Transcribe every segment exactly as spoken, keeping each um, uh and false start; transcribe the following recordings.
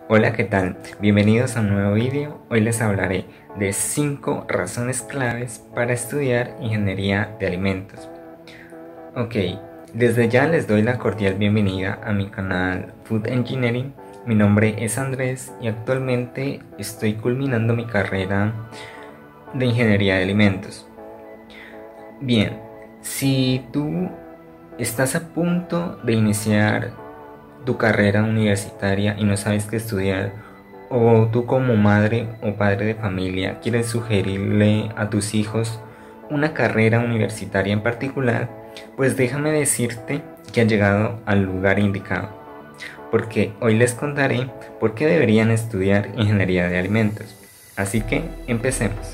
Hola, ¿qué tal? Bienvenidos a un nuevo vídeo. Hoy les hablaré de cinco razones claves para estudiar ingeniería de alimentos. Ok, desde ya les doy la cordial bienvenida a mi canal Food Engineering. Mi nombre es Andrés y actualmente estoy culminando mi carrera de ingeniería de alimentos. Bien, si tú estás a punto de iniciar tu carrera universitaria y no sabes qué estudiar, o tú como madre o padre de familia quieres sugerirle a tus hijos una carrera universitaria en particular, pues déjame decirte que has llegado al lugar indicado, porque hoy les contaré por qué deberían estudiar ingeniería de alimentos. Así que empecemos.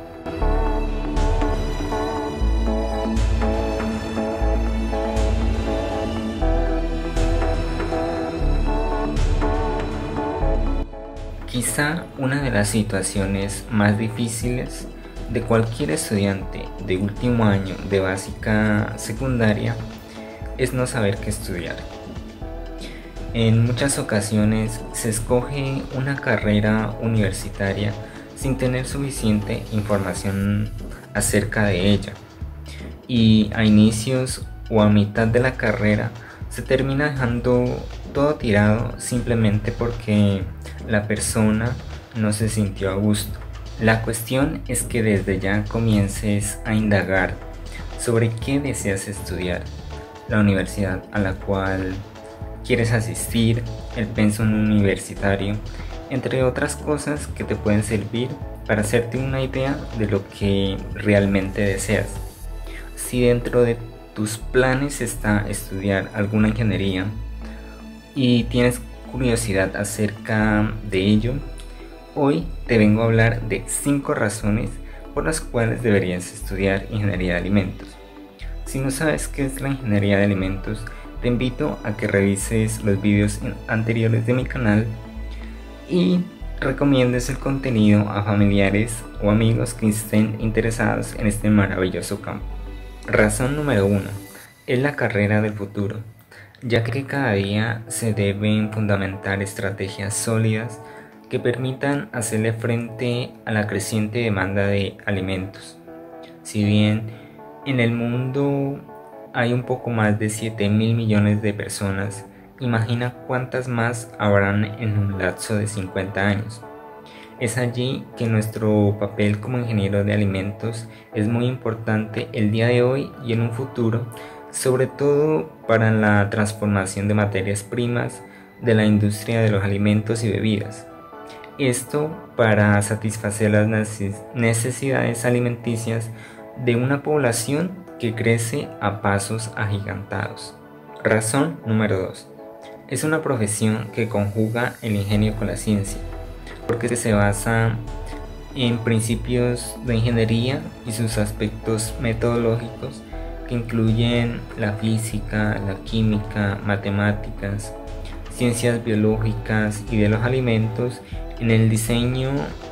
Quizá una de las situaciones más difíciles de cualquier estudiante de último año de básica secundaria es no saber qué estudiar. En muchas ocasiones se escoge una carrera universitaria sin tener suficiente información acerca de ella, y a inicios o a mitad de la carrera se termina dejando todo tirado simplemente porque la persona no se sintió a gusto. La cuestión es que desde ya comiences a indagar sobre qué deseas estudiar, la universidad a la cual quieres asistir, el pensum universitario, entre otras cosas que te pueden servir para hacerte una idea de lo que realmente deseas. Si dentro de tus planes está estudiar alguna ingeniería y tienes curiosidad acerca de ello, hoy te vengo a hablar de cinco razones por las cuales deberías estudiar ingeniería de alimentos. Si no sabes qué es la ingeniería de alimentos, te invito a que revises los vídeos anteriores de mi canal y recomiendes el contenido a familiares o amigos que estén interesados en este maravilloso campo. Razón número uno. Es la carrera del futuro, ya que cada día se deben fundamentar estrategias sólidas que permitan hacerle frente a la creciente demanda de alimentos. Si bien en el mundo hay un poco más de siete mil millones de personas, imagina cuántas más habrán en un lapso de cincuenta años. Es allí que nuestro papel como ingeniero de alimentos es muy importante el día de hoy y en un futuro, sobre todo para la transformación de materias primas de la industria de los alimentos y bebidas. Esto para satisfacer las necesidades alimenticias de una población que crece a pasos agigantados. Razón número dos. Es una profesión que conjuga el ingenio con la ciencia, porque se basa en principios de ingeniería y sus aspectos metodológicos que incluyen la física, la química, matemáticas, ciencias biológicas y de los alimentos en el diseño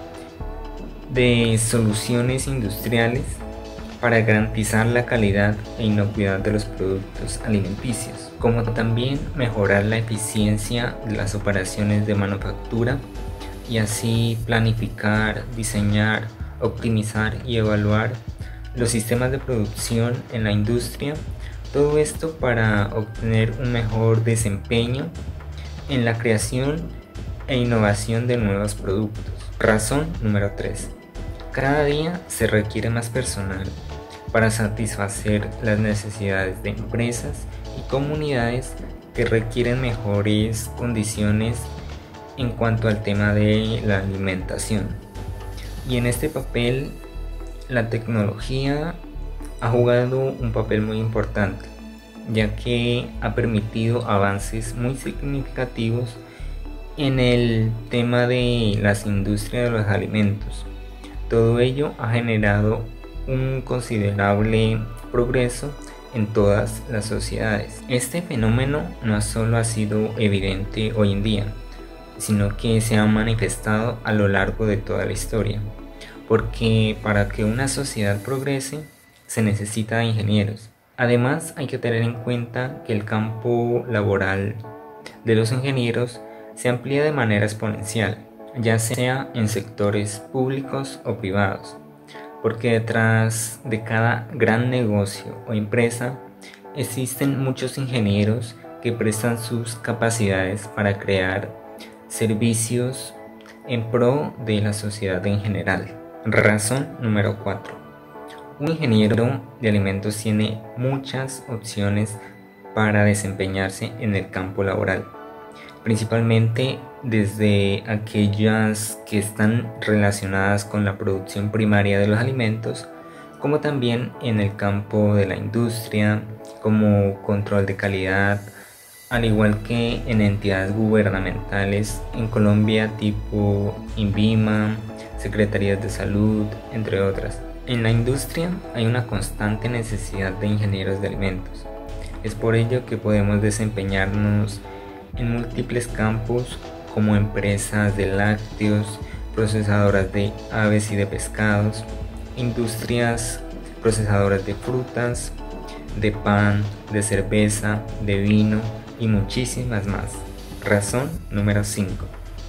de soluciones industriales para garantizar la calidad e inocuidad de los productos alimenticios, como también mejorar la eficiencia de las operaciones de manufactura y así planificar, diseñar, optimizar y evaluar los sistemas de producción en la industria. Todo esto para obtener un mejor desempeño en la creación e innovación de nuevos productos. Razón número tres. Cada día se requiere más personal para satisfacer las necesidades de empresas y comunidades que requieren mejores condiciones en cuanto al tema de la alimentación. Y en este papel la tecnología ha jugado un papel muy importante, ya que ha permitido avances muy significativos en el tema de las industrias de los alimentos. Todo ello ha generado un considerable progreso en todas las sociedades. Este fenómeno no solo ha sido evidente hoy en día, sino que se ha manifestado a lo largo de toda la historia, porque para que una sociedad progrese se necesita de ingenieros. Además, hay que tener en cuenta que el campo laboral de los ingenieros se amplía de manera exponencial, ya sea en sectores públicos o privados, porque detrás de cada gran negocio o empresa existen muchos ingenieros que prestan sus capacidades para crear servicios en pro de la sociedad en general. Razón número cuatro. Un ingeniero de alimentos tiene muchas opciones para desempeñarse en el campo laboral, principalmente desde aquellas que están relacionadas con la producción primaria de los alimentos, como también en el campo de la industria, como control de calidad, al igual que en entidades gubernamentales en Colombia tipo INVIMA, Secretarías de Salud, entre otras. En la industria hay una constante necesidad de ingenieros de alimentos. Es por ello que podemos desempeñarnos en múltiples campos como empresas de lácteos, procesadoras de aves y de pescados, industrias procesadoras de frutas, de pan, de cerveza, de vino y muchísimas más. Razón número cinco.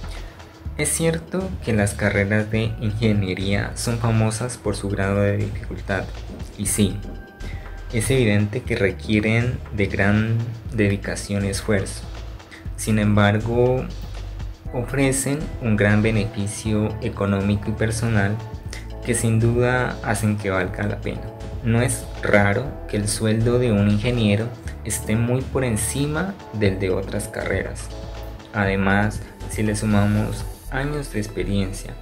Es cierto que las carreras de ingeniería son famosas por su grado de dificultad, y sí, es evidente que requieren de gran dedicación y esfuerzo. Sin embargo, ofrecen un gran beneficio económico y personal que sin duda hacen que valga la pena. No es raro que el sueldo de un ingeniero esté muy por encima del de otras carreras. Además, si le sumamos años de experiencia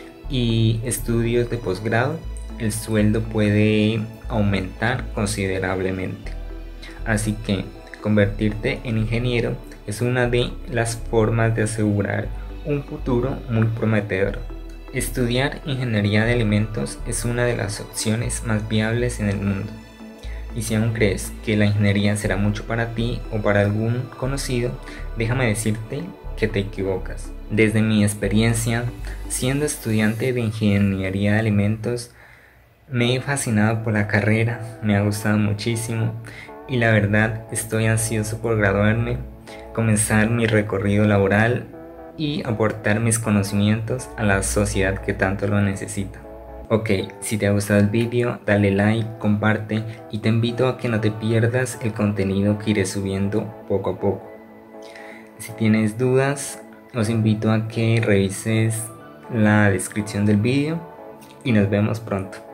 y estudios de posgrado, el sueldo puede aumentar considerablemente. Así que convertirte en ingeniero es una de las formas de asegurar un futuro muy prometedor. Estudiar ingeniería de alimentos es una de las opciones más viables en el mundo. Y si aún crees que la ingeniería será mucho para ti o para algún conocido, déjame decirte que te equivocas. Desde mi experiencia, siendo estudiante de ingeniería de alimentos, me he fascinado por la carrera, me ha gustado muchísimo y la verdad estoy ansioso por graduarme, comenzar mi recorrido laboral y aportar mis conocimientos a la sociedad que tanto lo necesita. Ok, si te ha gustado el vídeo, dale like, comparte y te invito a que no te pierdas el contenido que iré subiendo poco a poco. Si tienes dudas, os invito a que revises la descripción del vídeo y nos vemos pronto.